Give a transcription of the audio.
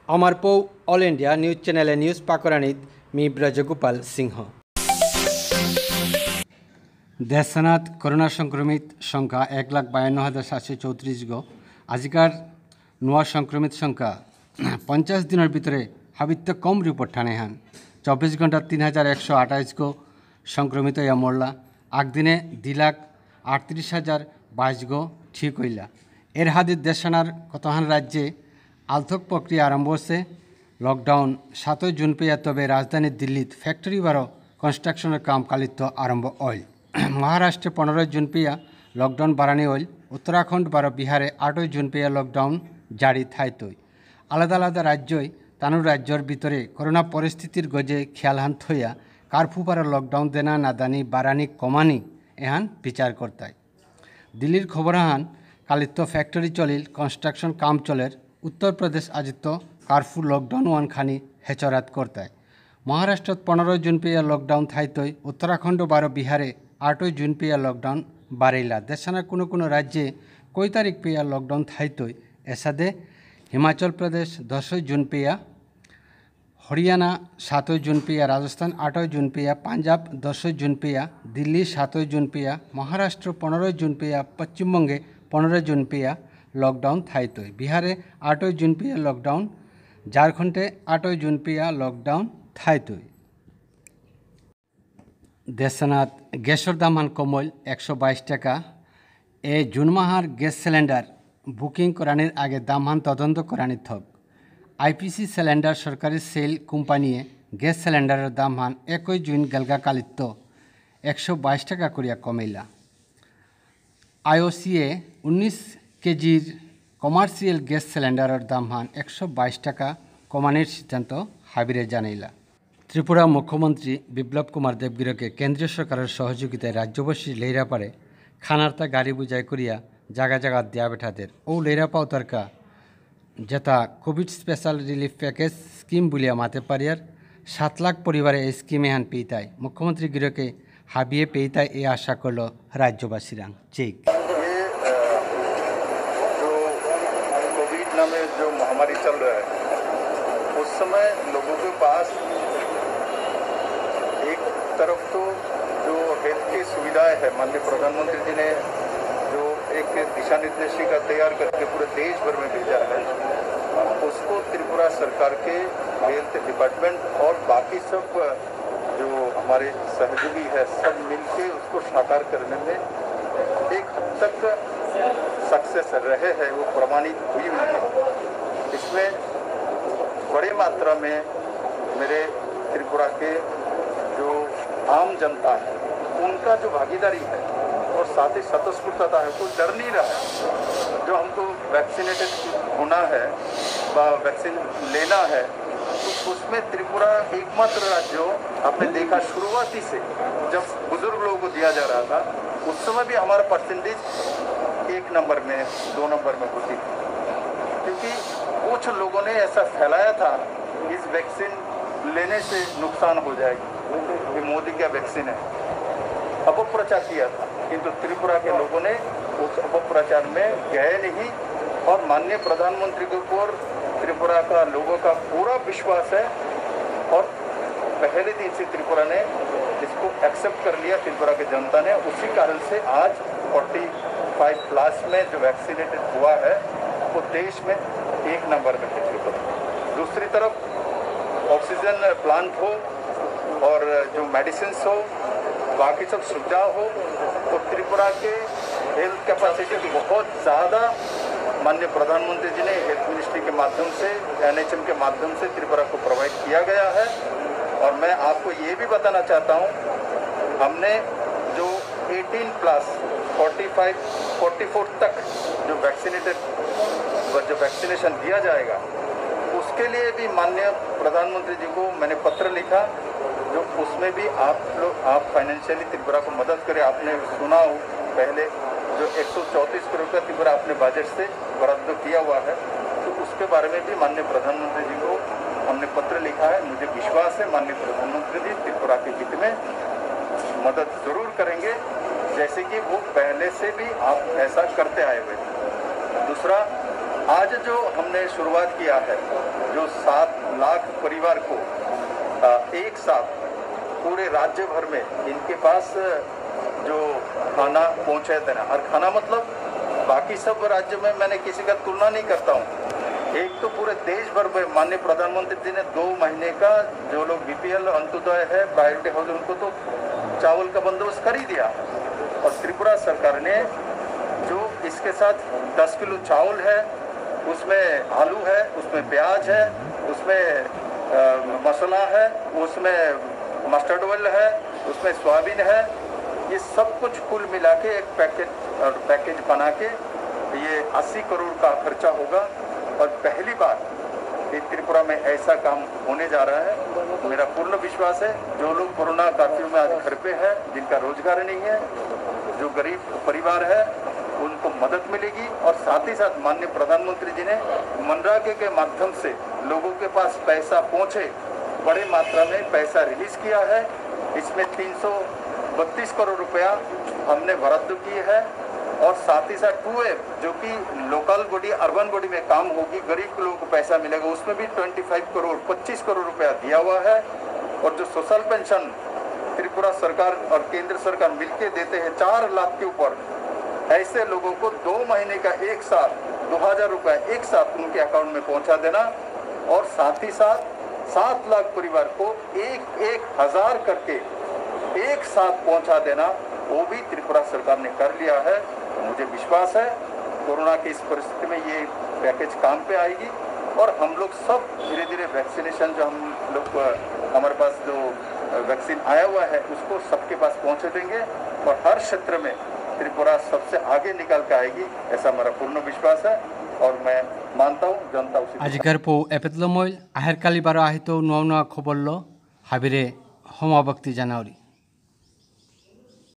अमरपौ all India news channel news पाकरानीत मी ब्रजगोपाल सिंह। देशनाथ करोना संक्रमित संख्या 1,52,734 गो। आजिकार नुआ संक्रमित संख्या 50 दिन भितरे हाबित्य कम रिपोर्ट ठाणे हान 24 घंटा 3,128 गो संक्रमित या मरला। आग दिने 2,38,022 गो ठीक हईला। एर हादे देशनार कतहान राज्ये आलथक प्रक्रिया आरम्भ से लकडाउन 7 जून पे तबे राजधानी दिल्ली फैक्टरी बारो कन्स्ट्रक्शनर काम कालित्व आरम्भ हईल। महाराष्ट्र 15 जून पे लकडाउन बारानी हईल। उत्तराखंड बारो बिहारे 8 जून पे लकडाउन जारी थाइतई। आलादा आलादा राज्य तानुर राज्यर भितरे करोना परिस्थितिर गजे ख्यालहान थइया कारफू बारो लकडाउन देना नादानी बारानी कमानी एहान विचार करताय। दिल्लीर खबरहान कालित्व फैक्टरी चलिल कन्स्ट्रक्शन काम चलेर। उत्तर प्रदेश आजित्य कारफू लकडाउन वन खानी हेचरात करताय। महाराष्ट्र 15 जून पे लकडाउन थाइतई। उत्तराखंड बारो बिहारे 8 जून पे लकडाउन बारेला। देशाना कोनो राज्ये कई तारीख पे लकडाउन थाइतई एसादे हिमाचल प्रदेश 10 जून पे, हरियाणा 7 जून पे, राजस्थान 8 जून पे, पंजाब 10 जून पे, दिल्ली 7 जून पे, महाराष्ट्र 15 जून पे, पश्चिम बंगे 15 जून पे लकडाउन थाइतई। बिहारे 8 जून पे लकडाउन, झारखंडे 8 जून पे लकडाउन थाइतई। देशनाथ गैसर दाम कमल 122 टाका। ए जून माहार गैस सिलेंडार बुकिंग करानिर आगे दाम तदন্ত करानी थक। आईपीसी सिलेंडार सरकारी सेल कोम्पानिये गैस सिलेंडार दाम 21 जून गेलगा कालित्व 122 टाका करिया कमेला। आईओसीए 19 केजिर कमार्शियल गैस सिलेंडार दाम 122 टाका कमानिर सिद्धांत हाबिरे जानाइला। त्रिपुरा मुख्यमंत्री बिप्लव कुमार देवगिरके केंद्रीय सरकार सहयोगिताय राज्यबासी लेरापाड़े खानार्ता गाड़ी बुझाई करिया जागा जागा दिया बेठादेर ओ लेरापा उतारका जेता Covid special relief package scheme बुलिया माते पारियार 7 लाख परिवारे ए स्कीमे हान पेताय मुख्यमंत्री गिरके हाबिए पेताय ए आशा करलो राज्यवासीरा। चेक में जो महामारी चल रहा है उस समय लोगों के पास एक तरफ तो जो हेल्थ की सुविधाएं है, माननीय प्रधानमंत्री जी ने जो एक दिशा निर्देशिका तैयार करके पूरे देश भर में भेजा है, उसको त्रिपुरा सरकार के हेल्थ डिपार्टमेंट और बाकी सब जो हमारे सहयोगी है सब मिलके उसको साकार करने में एक हद तक सक्सेस रहे हैं, वो प्रमाणित हुई है। इसमें बड़ी मात्रा में मेरे त्रिपुरा के जो आम जनता है उनका जो भागीदारी है और साथ ही स्वतःस्फूर्तता है, कोई डर नहीं रहा है। जो हमको वैक्सीनेटेड होना है व वैक्सीन लेना है तो उसमें त्रिपुरा एकमात्र राज्य आपने देखा शुरुआती से जब बुजुर्ग लोगों को दिया जा रहा था उस समय भी हमारा परसेंटेज 1 नंबर में 2 नंबर में होती थी, क्योंकि कुछ लोगों ने ऐसा फैलाया था इस वैक्सीन लेने से नुकसान हो जाएगी, ये मोदी का वैक्सीन है, अपप्रचार किया था। किंतु त्रिपुरा के लोगों ने उस अपप्रचार में गए नहीं और माननीय प्रधानमंत्री के ऊपर त्रिपुरा का लोगों का पूरा विश्वास है और पहले दिन से त्रिपुरा ने इसको एक्सेप्ट कर लिया, त्रिपुरा की जनता ने। उसी कारण से आज 45+ में जो वैक्सीनेटेड हुआ है वो देश में 1 नंबर में है त्रिपुरा। दूसरी तरफ ऑक्सीजन प्लांट हो और जो मेडिसिन हो, बाकी सब सुविधा हो, तो त्रिपुरा के हेल्थ कैपेसिटी बहुत ज़्यादा माननीय प्रधानमंत्री जी ने हेल्थ मिनिस्ट्री के माध्यम से NHM के माध्यम से त्रिपुरा को प्रोवाइड किया गया है। और मैं आपको ये भी बताना चाहता हूँ, हमने जो 18+ 45-44 तक जो वैक्सीनेशन दिया जाएगा उसके लिए भी माननीय प्रधानमंत्री जी को मैंने पत्र लिखा, जो उसमें भी आप फाइनेंशियली त्रिपुरा को मदद करें। आपने सुना हो पहले जो 134 करोड़ का त्रिपुरा अपने बजट से बराद्द किया हुआ है, तो उसके बारे में भी माननीय प्रधानमंत्री जी को हमने पत्र लिखा है। मुझे विश्वास है माननीय प्रधानमंत्री जी त्रिपुरा के हित में मदद जरूर करेंगे, जैसे कि वो पहले से भी आप ऐसा करते आए हुए। दूसरा, आज जो हमने शुरुआत किया है, जो 7 लाख परिवार को एक साथ पूरे राज्य भर में इनके पास जो खाना पहुंचा देना, और खाना मतलब बाकी सब राज्य में मैंने किसी का तुलना नहीं करता हूँ। एक तो पूरे देश भर में माननीय प्रधानमंत्री जी ने 2 महीने का जो लोग बीपीएल अंत्योदय है, प्रायोरिटी हाउस, उनको तो चावल का बंदोबस्त कर ही दिया। और त्रिपुरा सरकार ने जो इसके साथ 10 किलो चावल है, उसमें आलू है, उसमें प्याज है, उसमें मसाला है, उसमें मस्टर्ड ऑयल है, उसमें सोयाबीन है, ये सब कुछ कुल मिला के एक पैकेज बना के ये 80 करोड़ का खर्चा होगा। और पहली बार ये त्रिपुरा में ऐसा काम होने जा रहा है। मेरा पूर्ण विश्वास है जो लोग कोरोना कर्फ्यू में आज घर पे है, जिनका रोजगार नहीं है, जो गरीब परिवार है, उनको मदद मिलेगी। और साथ ही साथ माननीय प्रधानमंत्री जी ने मनरेगा के माध्यम से लोगों के पास पैसा पहुंचे, बड़े मात्रा में पैसा रिलीज किया है। इसमें 332 करोड़ रुपया हमने बराद्द की है। और साथ ही साथ 2F जो कि लोकल बॉडी, अर्बन बॉडी में काम होगी, गरीब लोगों को पैसा मिलेगा, उसमें भी 25 करोड़ रुपया दिया हुआ है। और जो सोशल पेंशन त्रिपुरा सरकार और केंद्र सरकार मिलके देते हैं 4 लाख के ऊपर, ऐसे लोगों को 2 महीने का एक साथ 2000 रुपया एक साथ उनके अकाउंट में पहुंचा देना। और साथ ही साथ 7 लाख परिवार को 1,000 करके एक साथ पहुंचा देना, वो भी त्रिपुरा सरकार ने कर लिया है। मुझे विश्वास है कोरोना की इस परिस्थिति में ये पैकेज काम पे आएगी। और हम लोग सब धीरे धीरे वैक्सीनेशन जो हम लोग हमारे पास जो वैक्सीन आया हुआ है उसको सबके पास पहुंचे देंगे। और हर क्षेत्र में त्रिपुरा सबसे आगे निकल के आएगी, ऐसा हमारा पूर्ण विश्वास है। और मैं मानता हूँ जनता उसी आजिकार पो एपेतलो मोइल आहेर काली बारो आहितो नुआ नुआ खबर लो हाबिरे हमाबक्ति जानावरी।